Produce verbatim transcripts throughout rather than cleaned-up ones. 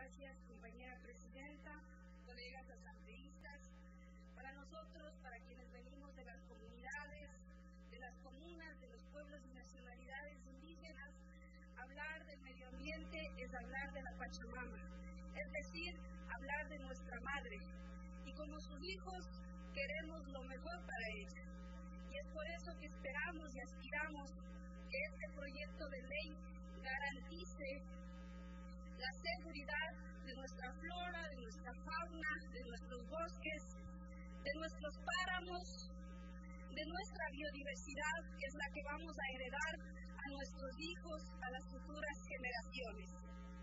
gracias, compañera presidenta, colegas asambleístas. Para nosotros, para quienes venimos de las comunidades, de las comunas, de los pueblos y nacionalidades indígenas, hablar del medio ambiente es hablar de la Pachamama, es decir, hablar de nuestra madre. Y como sus hijos, queremos lo mejor para ella. Y es por eso que esperamos y aspiramos que este proyecto de ley garantice la seguridad de nuestra flora, de nuestra fauna, de nuestros bosques, de nuestros páramos, de nuestra biodiversidad, que es la que vamos a heredar a nuestros hijos, a las futuras generaciones.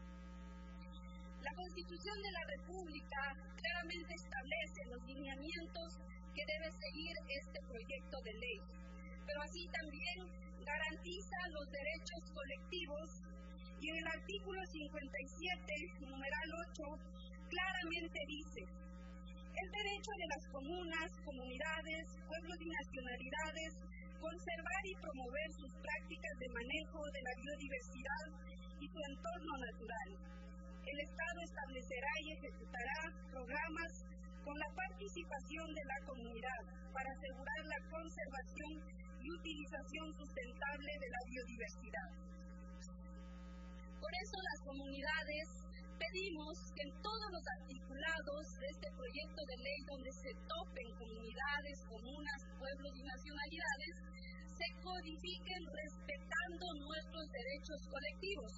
La Constitución de la República claramente establece los lineamientos que debe seguir este proyecto de ley, pero así también garantiza los derechos colectivos y en el artículo cincuenta y siete, numeral ocho, claramente dice: el derecho de las comunas, comunidades, pueblos y nacionalidades conservar y promover sus prácticas de manejo de la biodiversidad y su entorno natural. El Estado establecerá y ejecutará programas con la participación de la comunidad para asegurar la conservación y utilización sustentable de la biodiversidad. Por eso las comunidades pedimos que en todos los articulados de este proyecto de ley donde se topen comunidades, comunas, pueblos y nacionalidades, se codifiquen respetando nuestros derechos colectivos.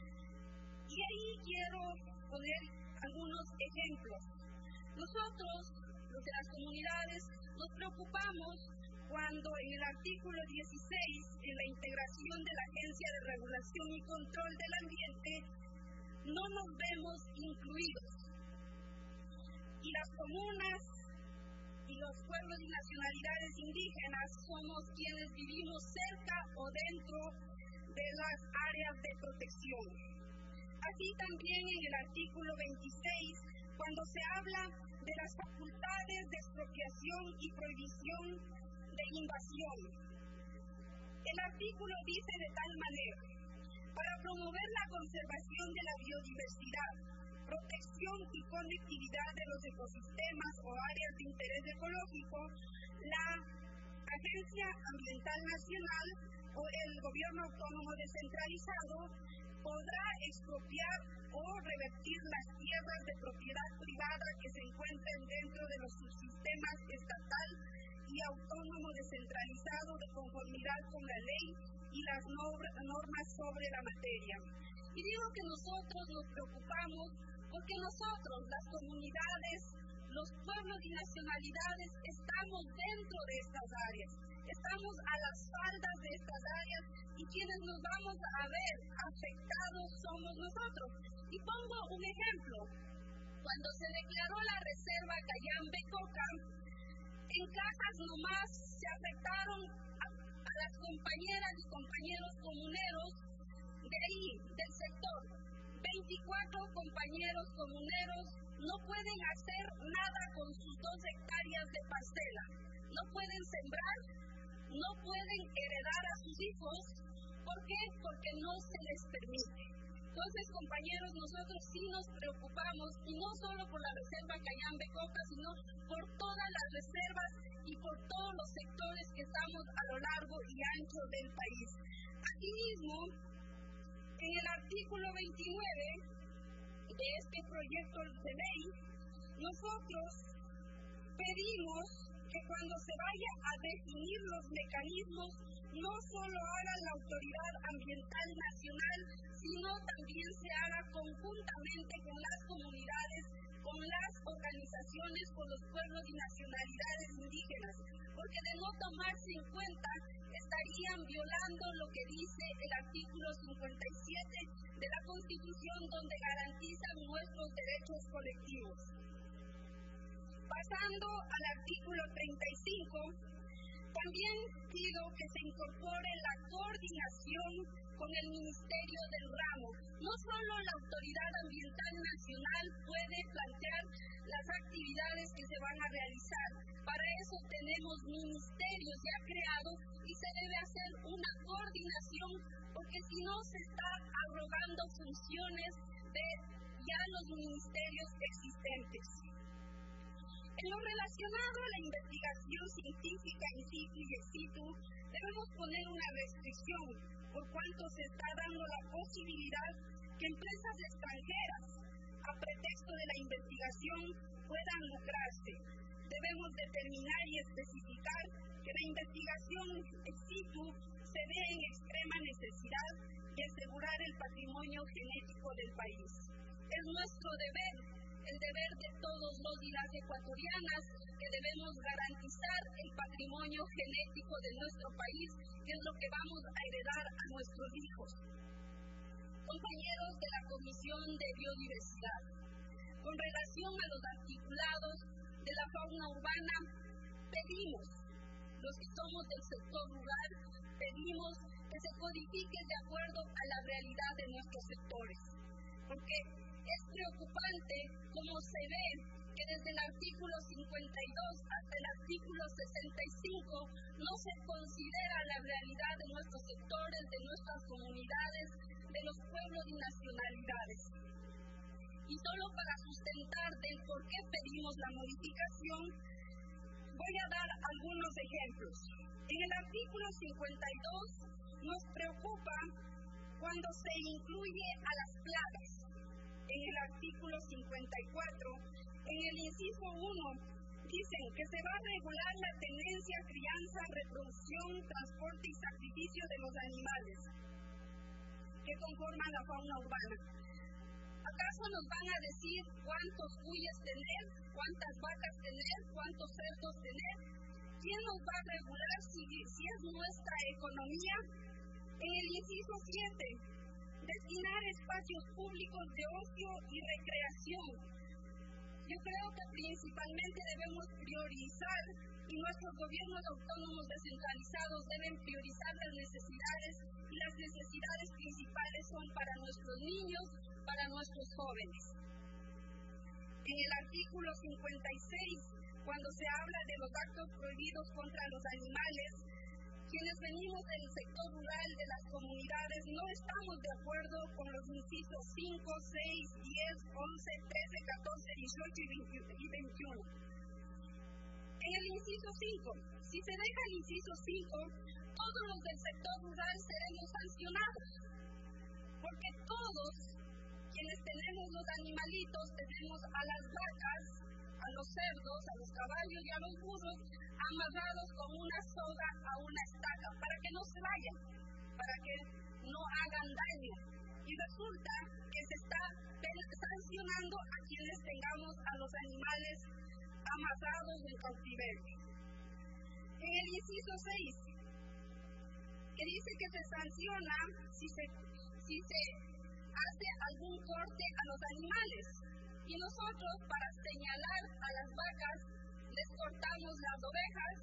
Y ahí quiero poner algunos ejemplos. Nosotros, los de las comunidades, nos preocupamos cuando en el artículo dieciséis, en la integración de la Agencia de Regulación y Control del Ambiente, no nos vemos incluidos. Y las comunas y los pueblos y nacionalidades indígenas somos quienes vivimos cerca o dentro de las áreas de protección. Así también en el artículo veintiséis, cuando se habla de las facultades de expropiación y prohibición de invasión. El artículo dice de tal manera: para promover la conservación de la biodiversidad, protección y conectividad de los ecosistemas o áreas de interés ecológico, la Agencia Ambiental Nacional o el Gobierno Autónomo Descentralizado podrá expropiar o revertir las tierras de propiedad privada que se encuentren dentro de los subsistemas estatal y autónomo descentralizado de conformidad con la ley y las normas sobre la materia. Y digo que nosotros nos preocupamos porque nosotros, las comunidades, los pueblos y nacionalidades, estamos dentro de estas áreas, estamos a las faldas de estas áreas y quienes nos vamos a ver afectados somos nosotros. Y pongo un ejemplo: cuando se declaró la reserva Cayambe-Coca, en Cajas nomás se afectaron a, a las compañeras y compañeros comuneros de ahí, del sector. veinticuatro compañeros comuneros no pueden hacer nada con sus dos hectáreas de parcela, no pueden sembrar, no pueden heredar a sus hijos. ¿Por qué? Porque no se les permite. Entonces, compañeros, nosotros sí nos preocupamos, y no solo por la reserva Cayambe-Coca, sino por todas las reservas y por todos los sectores que estamos a lo largo y ancho del país. Asimismo, en el artículo veintinueve de este proyecto de ley, nosotros pedimos que cuando se vaya a definir los mecanismos, no solo haga la Autoridad Ambiental Nacional, sino también se haga conjuntamente con las comunidades, con las organizaciones, con los pueblos y nacionalidades indígenas, porque de no tomarse en cuenta estarían violando lo que dice el artículo cincuenta y siete de la Constitución, donde garantizan nuestros derechos colectivos. Pasando al artículo treinta y cinco, también pido que se incorpore la coordinación con el Ministerio del Ramo. No solo la Autoridad Ambiental Nacional puede plantear las actividades que se van a realizar. Para eso tenemos ministerios ya creados y se debe hacer una coordinación, porque si no se está abrogando funciones de ya los ministerios existentes. En lo relacionado a la investigación científica in situ y ex situ, debemos poner una restricción, por cuanto se está dando la posibilidad que empresas extranjeras, a pretexto de la investigación, puedan lucrarse. Debemos determinar y especificar que la investigación ex situ se ve en extrema necesidad y asegurar el patrimonio genético del país. Es nuestro deber, el deber de todos los y las ecuatorianas, que debemos garantizar el patrimonio genético de nuestro país, que es lo que vamos a heredar a nuestros hijos. Compañeros de la Comisión de Biodiversidad, con relación a los articulados de la fauna urbana, pedimos, los que somos del sector rural, pedimos que se codifique de acuerdo a la realidad de nuestros sectores, porque es preocupante como se ve que desde el artículo cincuenta y dos hasta el artículo sesenta y cinco no se considera la realidad de nuestros sectores, de nuestras comunidades, de los pueblos y nacionalidades. Y solo para sustentar del por qué pedimos la modificación, voy a dar algunos ejemplos. En el artículo cincuenta y dos nos preocupa cuando se incluye a las plagas. En el artículo cincuenta y cuatro, en el inciso uno, dicen que se va a regular la tenencia, crianza, reproducción, transporte y sacrificio de los animales que conforman la fauna urbana. ¿Acaso nos van a decir cuántos cuyes tener, cuántas vacas tener, cuántos cerdos tener? ¿Quién nos va a regular si, si es nuestra economía? En el inciso siete, destinar espacios públicos de ocio y recreación. Yo creo que principalmente debemos priorizar, y nuestros gobiernos autónomos descentralizados deben priorizar las necesidades, y las necesidades principales son para nuestros niños, para nuestros jóvenes. En el artículo cincuenta y seis, cuando se habla de los actos prohibidos contra los animales, quienes venimos del sector rural, de las comunidades, no estamos de acuerdo con los incisos cinco, seis, diez, once, trece, catorce, dieciocho y veintiuno. En el inciso cinco, si se deja el inciso cinco, todos los del sector rural seremos sancionados, porque todos quienes tenemos los animalitos, tenemos a las vacas, a los cerdos, a los caballos y a los burros amarrados con una soga a una estaca para que no se vayan, para que no hagan daño. Y resulta que se está sancionando a quienes tengamos a los animales amarrados en cautiverio. En el inciso seis, que dice que se sanciona si se, si se hace algún corte a los animales. Y nosotros, para señalar a las vacas, les cortamos las ovejas,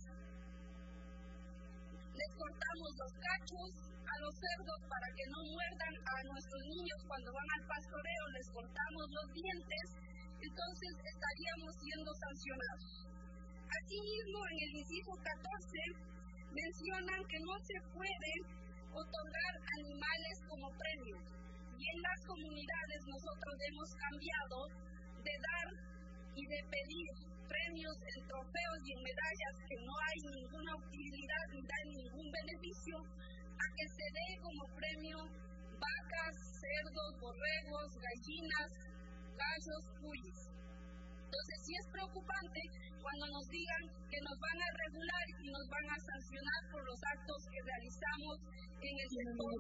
les cortamos los cachos, a los cerdos para que no muerdan a nuestros niños cuando van al pastoreo, les cortamos los dientes, entonces estaríamos siendo sancionados. Asimismo, en el inciso catorce, mencionan que no se puede otorgar animales como premio. Y en las comunidades nosotros hemos cambiado de dar y de pedir premios en trofeos y en medallas que no hay ninguna utilidad ni da ningún beneficio, a que se dé como premio vacas, cerdos, borregos, gallinas, gallos, cuyes. Entonces sí es preocupante cuando nos digan que nos van a regular y nos van a sancionar por los actos que realizamos en el sector.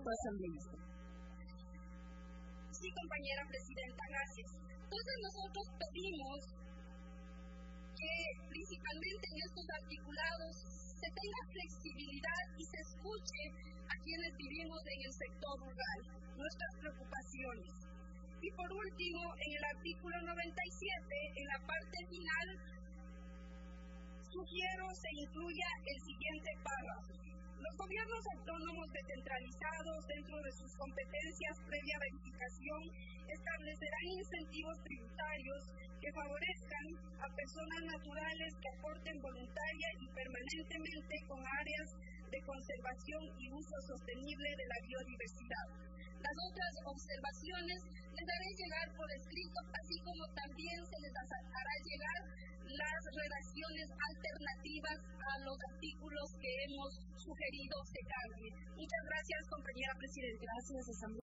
Sí, compañera presidenta, gracias. Entonces nosotros pedimos que principalmente en estos articulados se tenga flexibilidad y se escuche a quienes vivimos en el sector rural, nuestras preocupaciones. Y por último, en el artículo noventa y siete, en la parte final, sugiero se incluya el siguiente párrafo. Los gobiernos autónomos descentralizados, dentro de sus competencias previa verificación, establecerán incentivos tributarios que favorezcan a personas naturales que aporten voluntaria y permanentemente con áreas de conservación y uso sostenible de la biodiversidad. Las otras observaciones les haré llegar llegar por escrito, así como también se les hará llegar las redacciones alternativas a los artículos que hemos sugerido se cambien. Muchas gracias, compañera presidenta. Gracias, Asamblea.